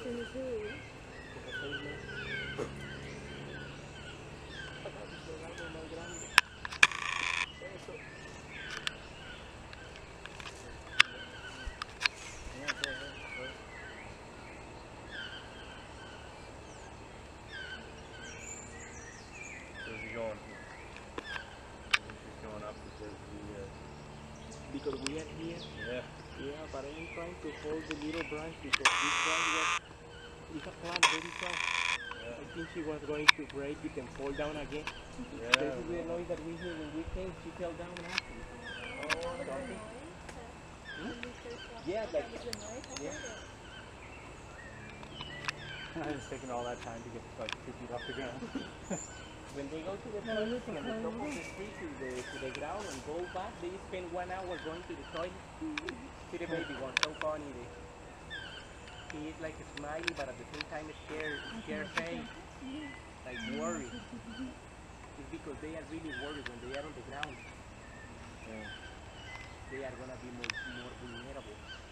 Tiene 6 meses. Acabamos de algo más grande. Eso. Where's he going? He's going up Because we are here. yeah. Yeah, but I'm trying to hold the little branch because this branch is a plant very strong. Yeah. I think she was going to break it and fall down again. Yeah. This is the noise that we hear when we came. She fell down after. Oh, something. Yeah, like, yeah. It's taking all that time to get like 2 feet off the ground. When they go to the toilet from the top of the street to the ground and go back, they spend 1 hour going to the toilet. See the baby one, so funny. He is like a smiley, but at the same time scared face, like worried. It's because they are really worried when they are on the ground. Yeah. They are gonna be more vulnerable.